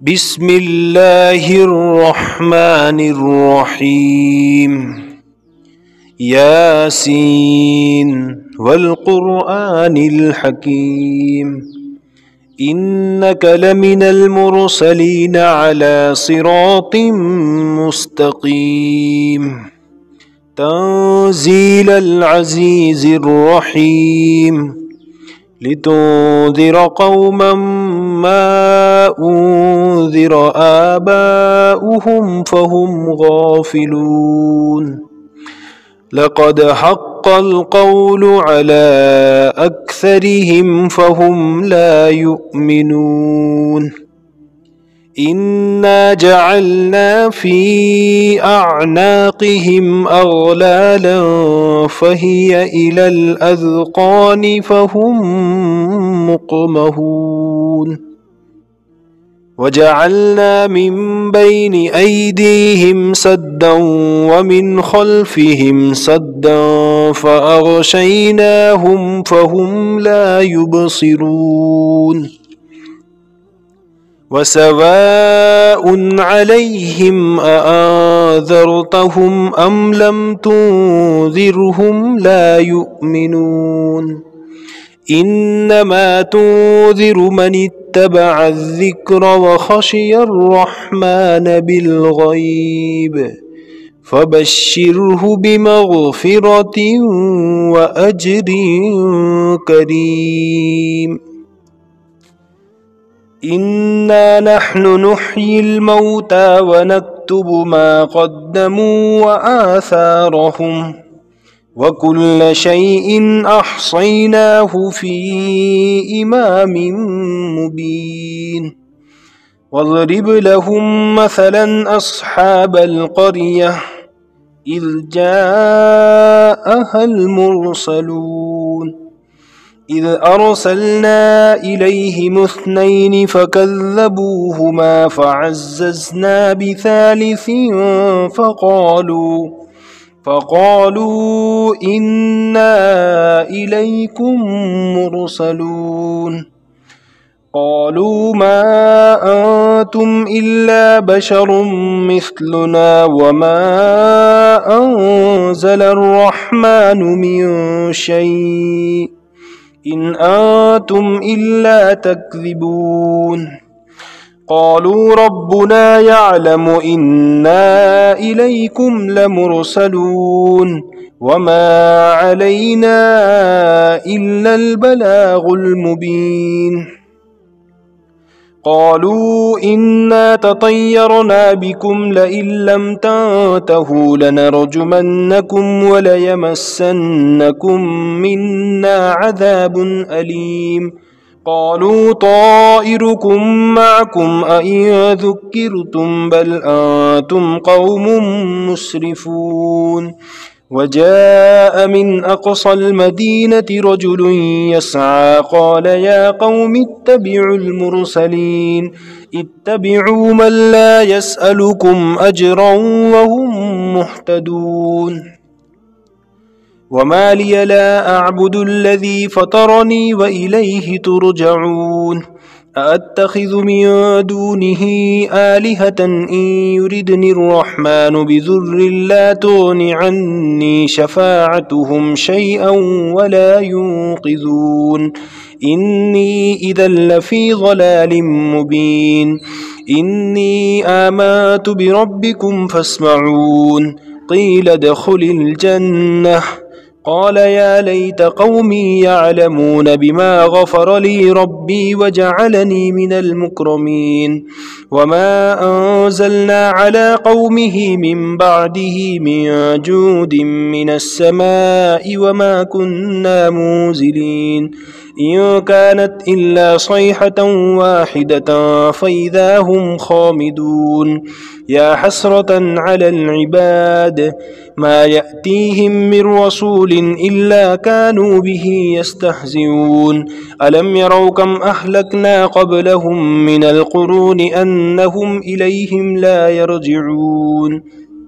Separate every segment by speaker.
Speaker 1: بسم الله الرحمن الرحيم ياسين والقرآن الحكيم إنك لمن المرسلين على صراط مستقيم تنزيل العزيز الرحيم لتنذر قوما ما أنذر آباؤهم فهم غافلون لقد حق القول على أكثرهم فهم لا يؤمنون إنا جعلنا في أعناقهم أغلالا فهي إلى الأذقان فهم مقمحون وجعلنا من بين أيديهم سدا ومن خلفهم سدا فأغشيناهم فهم لا يبصرون وسواء عليهم أأنذرتهم أم لم تنذرهم لا يؤمنون إنما تنذر من اتبع الذكر وخشي الرحمن بالغيب فبشره بمغفرة وأجر كريم إنا نحن نحيي الموتى ونكتب ما قدموا وآثارهم وكل شيء أحصيناه في إمام مبين واضرب لهم مثلا أصحاب القرية إذ جاءها المرسلون إذ أرسلنا إليهم اثنين فكذبوهما فعززنا بثالث فقالوا إنا إليكم مرسلون قالوا ما أنتم إلا بشر مثلنا وما أنزل الرحمن من شيء إن أنتم إلا تكذبون قالوا ربنا يعلم إنا إليكم لمرسلون وما علينا إلا البلاغ المبين قالوا إنا تطيرنا بكم لئن لم تنتهوا لنرجمنكم وليمسنكم منا عذاب أليم قالوا طائركم معكم أئن ذكرتم بل أنتم قوم مسرفون وجاء من أقصى المدينة رجل يسعى قال يا قوم اتبعوا المرسلين اتبعوا من لا يسألكم أجرا وهم مهتدون وما لي لا أعبد الذي فطرني وإليه ترجعون أأتخذ من دونه آلهة إن يردني الرحمن بذر لا تغن عني شفاعتهم شيئا ولا ينقذون إني إذا لفي ضلال مبين إني آمنت بربكم فاسمعون قيل ادخل الجنة قال يا ليت قومي يعلمون بما غفر لي ربي وجعلني من المكرمين وما أنزلنا على قومه من بعده من جود من السماء وما كنا منزلين إن كانت إلا صيحة واحدة فإذا هم خامدون يا حسرة على العباد ما يأتيهم من رسول إلا كانوا به يستهزئون ألم يروا كم أهلكنا قبلهم من القرون أنهم إليهم لا يرجعون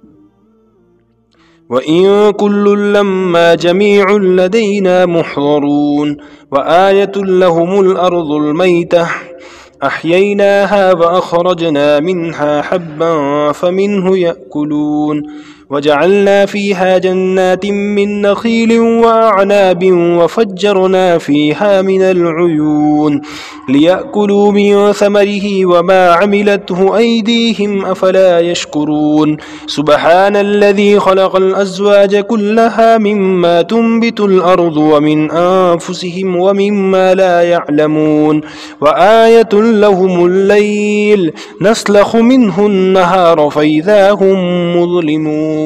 Speaker 1: وإن كل لما جميع لدينا محضرون وآية لهم الأرض الميتة أحييناها وأخرجنا منها حبا فمنه يأكلون وجعلنا فيها جنات من نخيل وأعناب وفجرنا فيها من العيون ليأكلوا من ثمره وما عملته أيديهم أفلا يشكرون سبحان الذي خلق الأزواج كلها مما تنبت الأرض ومن أنفسهم ومما لا يعلمون وآية لهم الليل نسلخ منه النهار فإذا هم مظلمون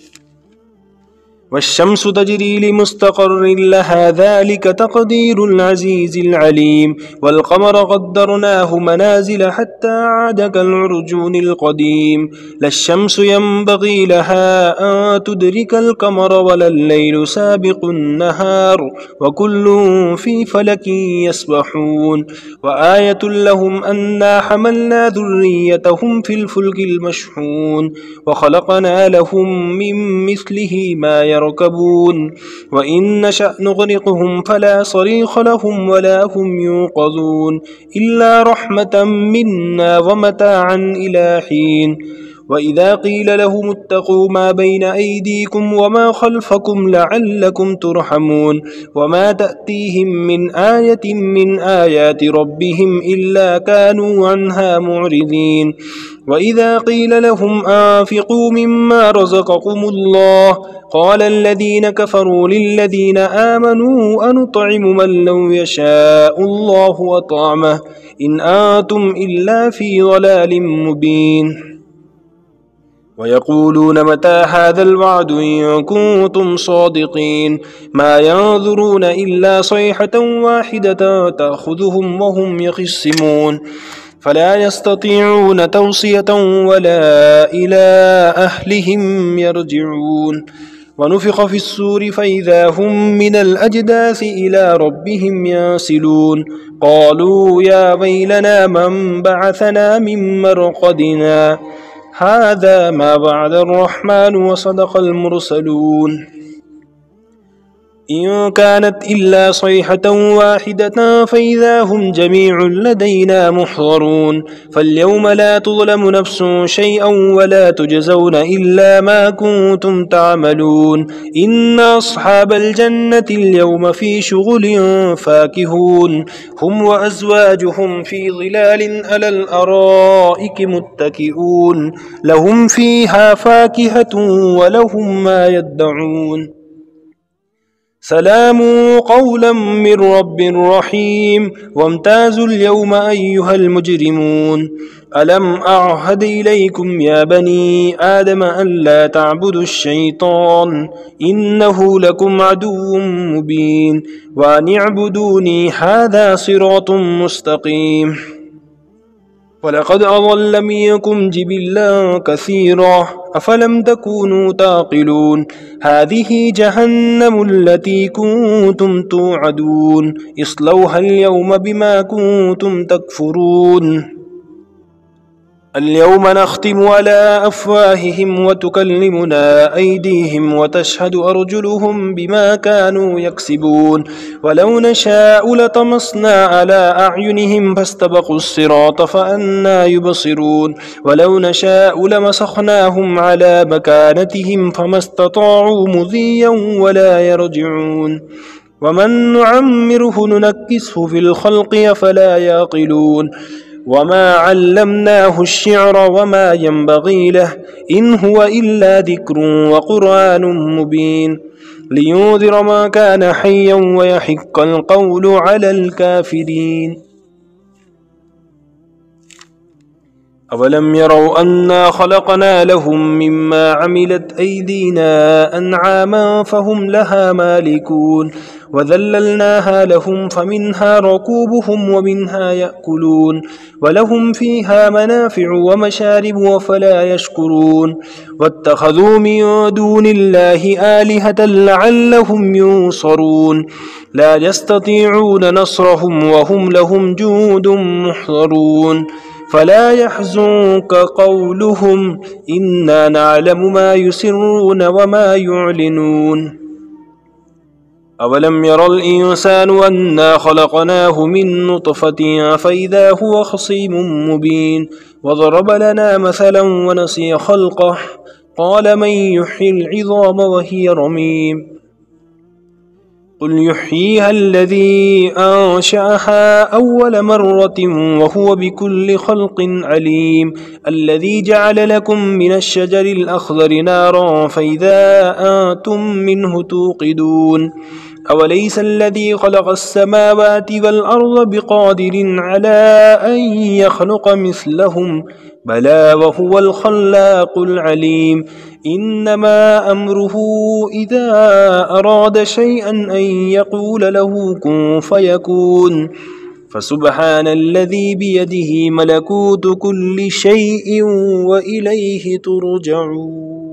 Speaker 1: والشمس تجري لمستقر لها ذلك تقدير العزيز العليم والقمر قدرناه منازل حتى عاد كالعرجون القديم لا الشمس ينبغي لها أن تدرك القمر ولا الليل سابق النهار وكل في فلك يسبحون وآية لهم أنا حملنا ذريتهم في الفلك المشحون وخلقنا لهم من مثله ما يركبون وإن نشأ نغرقهم فلا صريخ لهم ولا هم يوقظون إلا رحمة منا ومتاعا إلى حين وإذا قيل لهم اتقوا ما بين أيديكم وما خلفكم لعلكم ترحمون وما تأتيهم من آية من آيات ربهم إلا كانوا عنها معرضين وإذا قيل لهم أنفقوا مما رزقكم الله قال الذين كفروا للذين آمنوا أنطعم من لو يشاء الله وطعمه إن أنتم إلا في ضلال مبين ويقولون متى هذا الوعد إن كنتم صادقين ما ينظرون إلا صيحة واحدة تأخذهم وهم يخصمون فلا يستطيعون توصية ولا إلى أهلهم يرجعون ونفخ في السور فإذا هم من الأجداث إلى ربهم ينسلون قالوا يا ويلنا من بعثنا من مرقدنا هذا ما وعد الرحمن وصدق المرسلون إن كانت إلا صيحة واحدة فإذا هم جميع لدينا محضرون فاليوم لا تظلم نفس شيئا ولا تجزون إلا ما كنتم تعملون إن أصحاب الجنة اليوم في شغل فاكهون هم وأزواجهم في ظلال على الأرائك متكئون لهم فيها فاكهة ولهم ما يدعون سلام قولا من رب رحيم وامتازوا اليوم أيها المجرمون ألم أعهد إليكم يا بني آدم ألا تعبدوا الشيطان إنه لكم عدو مبين وأن اعبدوني هذا صراط مستقيم ولقد أضل منكم جبلا كثيرا أفلم تكونوا تعقلون هذه جهنم التي كنتم توعدون اصلوها اليوم بما كنتم تكفرون اليوم نختم على أفواههم وتكلمنا أيديهم وتشهد أرجلهم بما كانوا يكسبون ولو نشاء لطمسنا على أعينهم فاستبقوا الصراط فأنى يبصرون ولو نشاء لمسخناهم على مكانتهم فما استطاعوا مضيا ولا يرجعون ومن نعمره ننكسه في الخلق أفلا يعقلون وما علمناه الشعر وما ينبغي له إن هو إلا ذكر وقرآن مبين لينذر ما كان حيا ويحق القول على الكافرين أولم يروا أنا خلقنا لهم مما عملت أيدينا أنعاما فهم لها مالكون وذللناها لهم فمنها ركوبهم ومنها يأكلون ولهم فيها منافع ومشارب وفلا يشكرون واتخذوا من دون الله آلهة لعلهم ينصرون لا يستطيعون نصرهم وهم لهم جند محضرون فلا يحزنك قولهم إنا نعلم ما يسرون وما يعلنون أولم ير الإنسان أنا خلقناه من نطفة فإذا هو خصيم مبين وضرب لنا مثلا ونسي خلقه قال من يحيي العظام وهي رميم قل يحييها الذي أنشأها أول مرة وهو بكل خلق عليم الذي جعل لكم من الشجر الأخضر نارا فإذا أنتم منه توقدون أوليس الذي خلق السماوات والأرض بقادر على أن يخلق مثلهم بلى وهو الخلاق العليم إنما أمره إذا أراد شيئا أن يقول له كن فيكون فسبحان الذي بيده ملكوت كل شيء وإليه ترجعون.